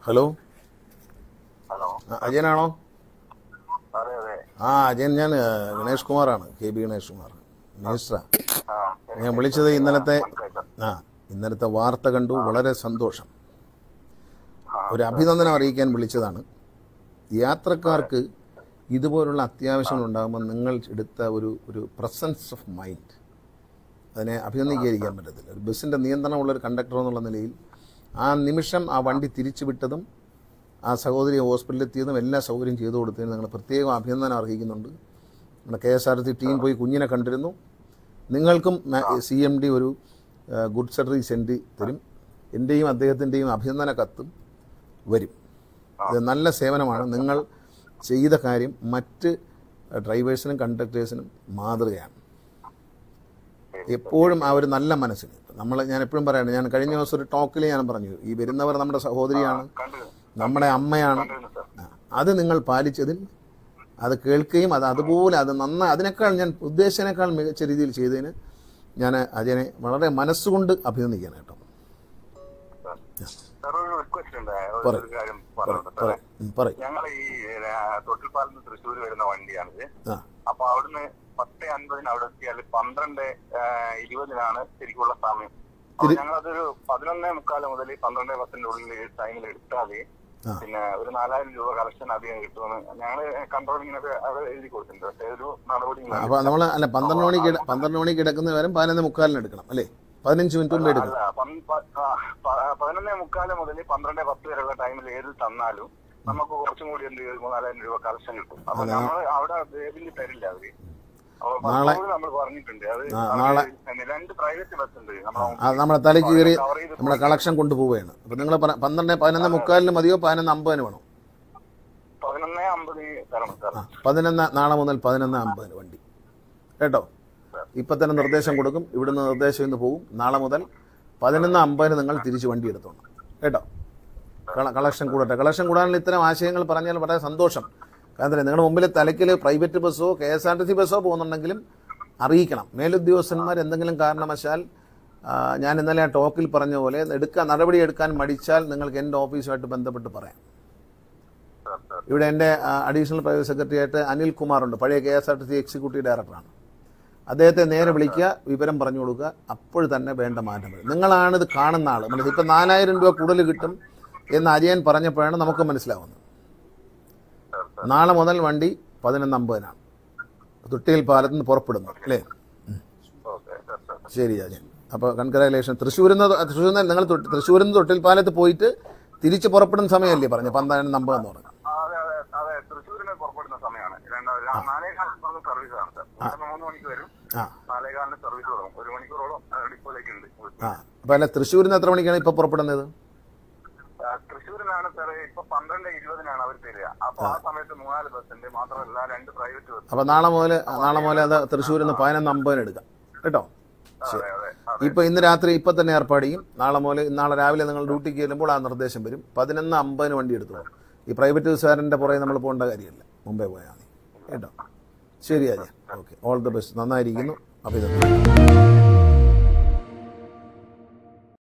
Hello, hello, അജയനാണോ? അതെ അതെ. അജയൻ, ഞാൻ ഗണേഷ് കുമാറാണ്, KB ഗണേഷ് കുമാർ, മിനിസ്റ്ററാണ്. ഞാൻ ശരി, വിളിച്ചത് മനസ്സിലായി. ഇന്നലത്തെ വാർത്ത കണ്ടു, വളരെ സന്തോഷം. ഒരു അഭിനന്ദനം അറിയിക്കാൻ വിളിച്ചതാണ്. യാത്രക്കാർക്ക് ഇതുപോലുള്ള അത്യാവശ്യങ്ങളുണ്ടാകുമ്പോൾ നിങ്ങൾ എടുത്ത ഒരു പ്രസൻസ് ഓഫ് മൈൻഡ്, അതിനെ അഭിനന്ദിക്കാതിരിക്കാൻ പറ്റത്തില്ല. ഒരു ബസ്സിൻ്റെ നിയന്ത്രണമുള്ളൊരു കണ്ടക്ടർ എന്നുള്ള നിലയിൽ ആ നിമിഷം ആ വണ്ടി തിരിച്ചു വിട്ടതും ആ സഹോദരി ഹോസ്പിറ്റലിൽ എത്തിയതും എല്ലാ സൗകര്യം ചെയ്തു കൊടുത്തതിന് നിങ്ങൾ പ്രത്യേകം അഭിനന്ദനം അർഹിക്കുന്നുണ്ട്. നമ്മുടെ KSRTC ടീം പോയി കുഞ്ഞിനെ കണ്ടിരുന്നു. നിങ്ങൾക്കും CMD ഒരു ഗുഡ് സർവീസ് സെൻഡ് തരും. എൻ്റെയും അദ്ദേഹത്തിൻ്റെയും അഭിനന്ദന കത്തും വരും. ഇത് നല്ല സേവനമാണ്. നിങ്ങൾ ചെയ്ത കാര്യം മറ്റ് ഡ്രൈവേഴ്സിനും കണ്ടക്ടേഴ്സിനും മാതൃകയാണ്. എപ്പോഴും ആ ഒരു നല്ല മനസ്സിന് ഞാൻ എപ്പോഴും പറയാണ്, ഞാൻ കഴിഞ്ഞ ദിവസം ഒരു ടോക്കിൽ ഞാൻ പറഞ്ഞു, ഈ വരുന്നവർ നമ്മുടെ സഹോദരിയാണ്, നമ്മുടെ അമ്മയാണ്. അത് നിങ്ങൾ പാലിച്ചതിൽ, അത് കേൾക്കുകയും അതുപോലെ അതിനേക്കാൾ ഞാൻ ഉദ്ദേശിച്ചതിനേക്കാൾ മികച്ച രീതിയിൽ ചെയ്തതിന് ഞാൻ അജയനെ വളരെ മനസ്സുകൊണ്ട് അഭിനന്ദിക്കുകയാണ് കേട്ടോ. ഞങ്ങൾ ഈ തൊട്ടിൽപ്പാലത്ത് തൃശ്ശൂർ വരുന്ന വണ്ടിയാണിത്. അപ്പൊ അവിടുന്ന് 10:50 അവിടെ എത്തിയാൽ 12:20 ശരിക്കുള്ള സമയം. ഞങ്ങളതൊരു 11:45 മുതൽ 12:10 ഉള്ളിൽ ടൈമിൽ എടുത്താല് പിന്നെ ഒരു 4000 രൂപ കളക്ഷൻ അധികം കിട്ടുമെന്ന് ഞങ്ങള് കൺട്രോളിങ്ങിനൊക്കെ അവിടെ എഴുതി കൊടുത്തിട്ടുണ്ട്. പക്ഷേ ഒരു നടപടി 12 മണിക്ക് കിടക്കുന്ന വരും 11:45 എടുക്കണം അല്ലേ? 15 മിനിറ്റ് മുമ്പ് എടുക്കണം. 11:45 മുതൽ 12:10 വരെയുള്ള ടൈമിൽ ഏത് തന്നാലും നമുക്ക് കുറച്ചും കൂടി 4000 രൂപ കളക്ഷൻ കിട്ടും. അപ്പൊ നമ്മൾ അവിടെ ബേബിൽ തരില്ല അവര്. നമ്മൾ പറഞ്ഞിട്ടുണ്ട്. അത് 2 പ്രൈവറ്റ് ബസ് ഉണ്ട് നമ്മുടെ തലയ്ക്ക് കയറി നമ്മുടെ കളക്ഷൻ കൊണ്ടുപോവുകയാണ്. അപ്പൊ നിങ്ങൾ 11:45 മതിയോ 11:50 വേണോ? 11:50 തരണം സാർ. 11 നാളെ മുതൽ 11:50 വണ്ടി കേട്ടോ. ഇപ്പം തന്നെ നിർദ്ദേശം കൊടുക്കും. ഇവിടുന്ന് നിർദ്ദേശം ഇന്ന് പോകും. നാളെ മുതൽ 11:50 നിങ്ങൾ തിരിച്ച് വണ്ടി എടുത്തോണം കേട്ടോ. കളക്ഷൻ കൂടട്ടെ. കളക്ഷൻ കൂടാനുള്ള ഇത്തരം ആശയങ്ങൾ പറഞ്ഞാൽ വളരെ സന്തോഷം. കാരണം നിങ്ങളുടെ മുമ്പിൽ തലയ്ക്കൽ പ്രൈവറ്റ് ബസ്സോ KSRTC ബസ്സോ പോകുന്നുണ്ടെങ്കിലും അറിയിക്കണം. മേലുദ്യോഗസ്ഥന്മാർ എന്തെങ്കിലും കാരണവശാൽ ഞാൻ ഇന്നലെ ആ ടോക്കിൽ പറഞ്ഞ പോലെ നടപടി എടുക്കാൻ മടിച്ചാൽ നിങ്ങൾക്ക് എൻ്റെ ഓഫീസുമായിട്ട് ബന്ധപ്പെട്ട് പറയാം. ഇവിടെ എൻ്റെ അഡീഷണൽ പ്രൈവറ്റ് സെക്രട്ടറി ആയിട്ട് അനിൽ കുമാറുണ്ട്, പഴയ KSRTC എക്സിക്യൂട്ടീവ് ഡയറക്ടറാണ്. അദ്ദേഹത്തെ നേരെ വിളിക്കുക, വിവരം പറഞ്ഞു കൊടുക്കുക, അപ്പോൾ തന്നെ വേണ്ട മാറ്റം വരും. നിങ്ങളാണിത് കാണുന്ന ആൾ. ഇപ്പം 4000 രൂപ കൂടുതൽ കിട്ടും എന്ന് അജയൻ പറഞ്ഞപ്പോഴാണ് നമുക്ക് മനസ്സിലാവുന്നത്. നാളെ മുതൽ വണ്ടി 11:50 തൊട്ടിയിൽ പാലത്ത് നിന്ന് പുറപ്പെടുന്നു അല്ലേ? ശരി അജയൻ, അപ്പോൾ കൺഗ്രാജുലേഷൻ. തൃശ്ശൂരിൽ നിന്ന് നിങ്ങൾ തൃശ്ശൂരിൽ നിന്ന് തൊട്ടിൽ പാലത്ത് പോയിട്ട് തിരിച്ച് പുറപ്പെടുന്ന സമയമല്ലേ പറഞ്ഞു? 12:50 എന്ന് പറഞ്ഞു. അപ്പൊ അല്ല, തൃശ്ശൂരിൽ നിന്ന് എത്ര മണിക്കാണ് ഇപ്പൊ പുറപ്പെടുന്നത്? തൃശ്ശൂരിനാണ് സാറേ ഇപ്പൊ 12:20 അവർ തരിക. അപ്പൊ ആ സമയത്ത് 3 ബസ്സുണ്ട്, മാത്രമല്ല 2 പ്രൈവറ്റ് ബസ്. അപ്പൊ നാളെ മുതൽ അത് തൃശ്ശൂരിൽ നിന്ന് 11:50 എടുക്കാം കേട്ടോ. ഇപ്പൊ ഇന്ന് രാത്രി ഇപ്പൊ തന്നെ ഏർപ്പാട് ചെയ്യും. നാളെ രാവിലെ നിങ്ങൾ ഡ്യൂട്ടിക്ക് ചെല്ലുമ്പോൾ ആ നിർദ്ദേശം വരും. 11:50 വണ്ടി എടുത്തോളൂ. ഈ പ്രൈവറ്റ് ബസ്സുകാരൻ്റെ പുറകെ നമ്മൾ പോകേണ്ട കാര്യമില്ല, മുമ്പേ പോയാൽ മതി കേട്ടോ. ശരി Ajay, okay, all the best. നന്നായിരിക്കുന്നു. അഭിനന്ദനം.